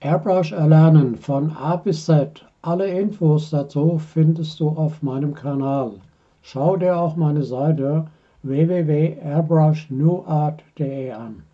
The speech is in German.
Airbrush erlernen von A bis Z. Alle Infos dazu findest du auf meinem Kanal. Schau dir auch meine Seite www.airbrushnewartde an.